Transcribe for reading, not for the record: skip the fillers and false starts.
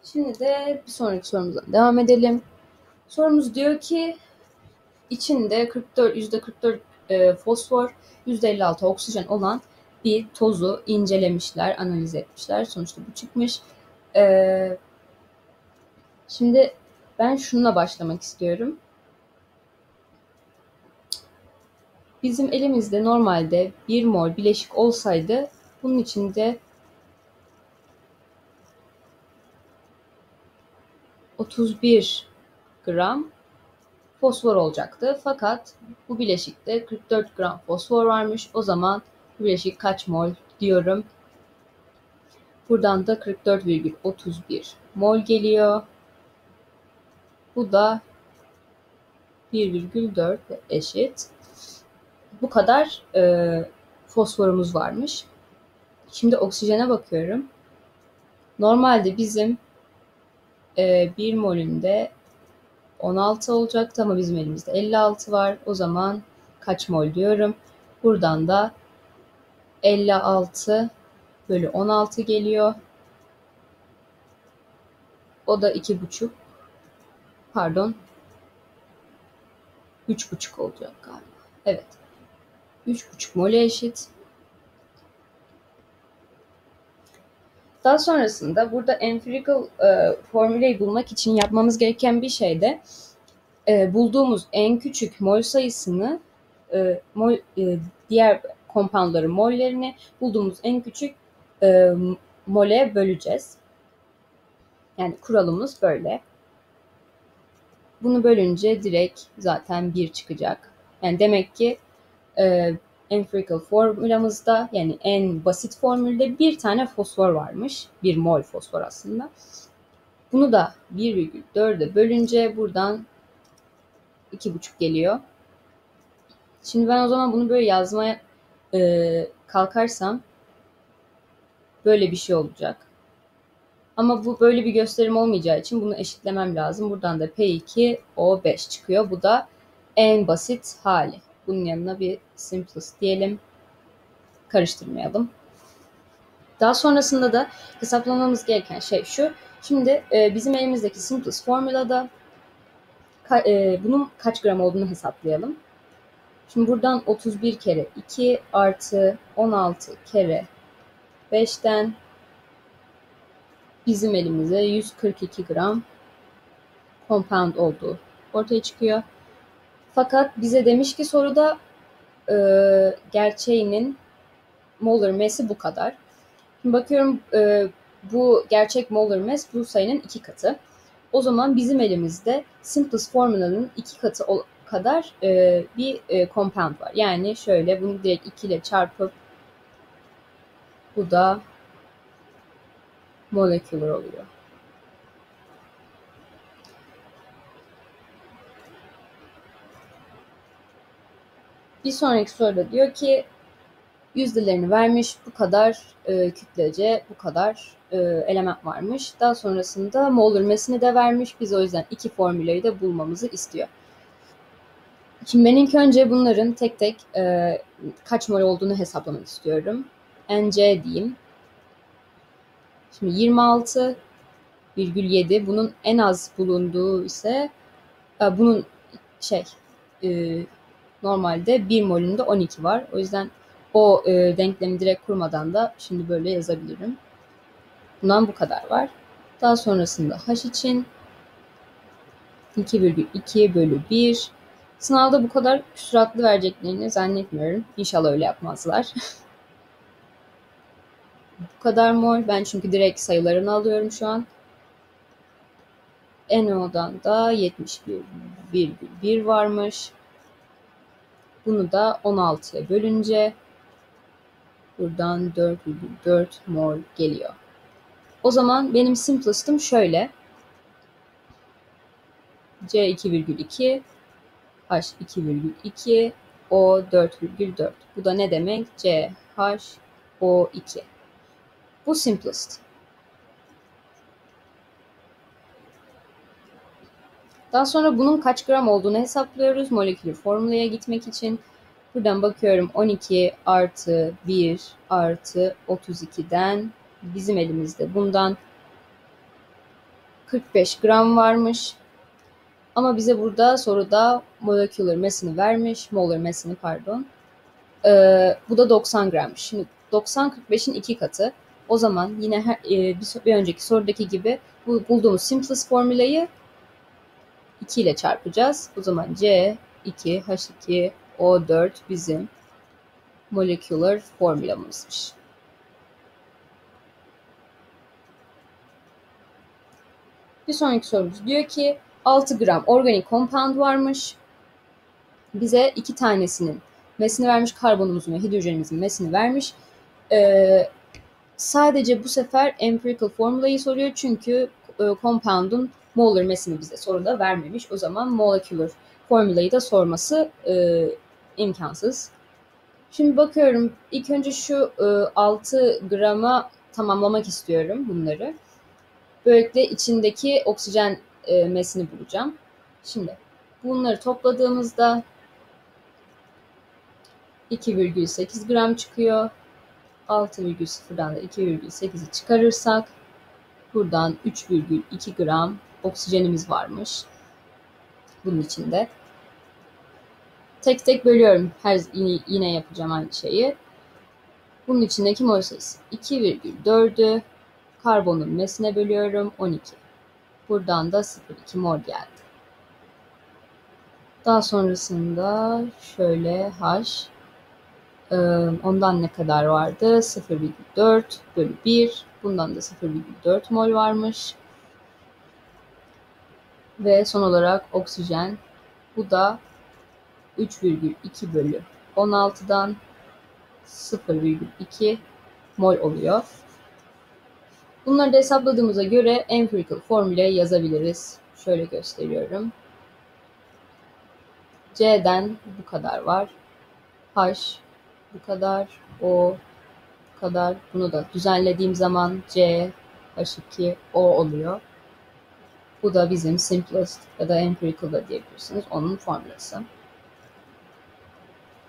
Şimdi de bir sonraki sorumuza devam edelim. Sorumuz diyor ki içinde %44 fosfor, %56 oksijen olan bir tozu incelemişler, analiz etmişler. Sonuçta bu çıkmış. Şimdi ben şununla başlamak istiyorum. Bizim elimizde normalde 1 mol bileşik olsaydı bunun içinde 31 gram fosfor olacaktı. Fakat bu bileşikte 44 gram fosfor varmış. O zaman bu bileşik kaç mol diyorum. Buradan da 44,31 mol geliyor. Bu da 1,4 eşit. Bu kadar fosforumuz varmış. Şimdi oksijene bakıyorum. Normalde bizim 1 molünde 16 olacaktı ama bizim elimizde 56 var. O zaman kaç mol diyorum. Buradan da 56 bölü 16 geliyor. O da 2,5. Pardon. 3,5 olacak galiba. Evet. 3,5 mole eşit. Daha sonrasında burada empirical formüleyi bulmak için yapmamız gereken bir şey de bulduğumuz en küçük mol sayısını diğer compoundların mollerini bulduğumuz en küçük mole böleceğiz. Yani kuralımız böyle. Bunu bölünce direkt zaten 1 çıkacak. Yani demek ki empirical formülamızda, yani en basit formülde bir tane fosfor varmış. 1 mol fosfor aslında. Bunu da 1,4'e bölünce buradan 2,5 geliyor. Şimdi ben o zaman bunu böyle yazmaya kalkarsam böyle bir şey olacak. Ama bu böyle bir gösterim olmayacağı için bunu eşitlemem lazım. Buradan da P2O5 çıkıyor. Bu da en basit hali. Bunun yanına bir simplest diyelim. Karıştırmayalım. Daha sonrasında da hesaplamamız gereken şey şu. Şimdi bizim elimizdeki simplest formülada bunun kaç gram olduğunu hesaplayalım. Şimdi buradan 31 kere 2 artı 16 kere 5'ten bizim elimize 142 gram compound olduğu ortaya çıkıyor. Fakat bize demiş ki soruda gerçeğinin molar mass'i bu kadar. Şimdi bakıyorum bu gerçek molar mass bu sayının 2 katı. O zaman bizim elimizde simplest formulanın 2 katı kadar bir compound var. Yani şöyle bunu direkt 2 ile çarpıp bu da molecular oluyor. Bir sonraki soruda diyor ki yüzdelerini vermiş, bu kadar kütlece, bu kadar element varmış. Daha sonrasında molar mass'ini de vermiş. Biz o yüzden iki formülayı da bulmamızı istiyor. Şimdi ben ilk önce bunların tek tek kaç mol olduğunu hesaplamak istiyorum. NC diyeyim. Şimdi 26,7 bunun en az bulunduğu ise bunun normalde 1 molünde 12 var. O yüzden o denklemi direkt kurmadan da şimdi böyle yazabilirim. Bundan bu kadar var. Daha sonrasında H için 2,2 bölü 1. Sınavda bu kadar küsuratlı vereceklerini zannetmiyorum. İnşallah öyle yapmazlar. Bu kadar mol. Ben çünkü direkt sayılarını alıyorum şu an. NO'dan da 71,1 varmış. Bunu da 16'ya bölünce buradan 4,4 mol geliyor. O zaman benim simplest'ım şöyle. C 2,2, H 2,2, O 4,4. Bu da ne demek? C, H, O 2. Bu simplest. Daha sonra bunun kaç gram olduğunu hesaplıyoruz moleküler formüleye gitmek için. Buradan bakıyorum 12 artı 1 artı 32'den bizim elimizde bundan 45 gram varmış. Ama bize burada soruda molecular mass'ini vermiş. Molar mass'ini pardon. Bu da 90 grammış. Şimdi 90 45'in 2 katı. O zaman yine bir önceki sorudaki gibi bu bulduğumuz simplest formülayı 2 ile çarpacağız. O zaman C2H2O4 bizim molecular formülamızmış. Bir sonraki sorumuz diyor ki 6 gram organik compound varmış. Bize 2 tanesinin mass'ini vermiş. Karbonumuzun ve hidrojenimizin mass'ini vermiş. Sadece bu sefer empirical formulayı soruyor. Çünkü compound'un molar mass'ini bize soruda vermemiş. O zaman molecular formulayı da sorması imkansız. Şimdi bakıyorum. İlk önce şu 6 grama tamamlamak istiyorum bunları. Böylelikle içindeki oksijen mass'ini bulacağım. Şimdi bunları topladığımızda 2,8 gram çıkıyor. 6,0'dan da 2,8'i çıkarırsak buradan 3,2 gram oksijenimiz varmış. Bunun içinde. Tek tek bölüyorum. Yine yapacağım aynı şeyi. Bunun içindeki mol sayısı 2,4'ü karbonun mass'ine bölüyorum 12. Buradan da 0,2 mol geldi. Daha sonrasında şöyle H ondan ne kadar vardı? 0,4 bölü 1. Bundan da 0,4 mol varmış. Ve son olarak oksijen. Bu da 3,2 bölü 16'dan 0,2 mol oluyor. Bunları da hesapladığımıza göre empirical formüleyi yazabiliriz. Şöyle gösteriyorum. C'den bu kadar var. H bu kadar. O bu kadar. Bunu da düzenlediğim zaman C, H2, O oluyor. Bu da bizim simplest ya da empirical da diyebilirsiniz. Onun formülası.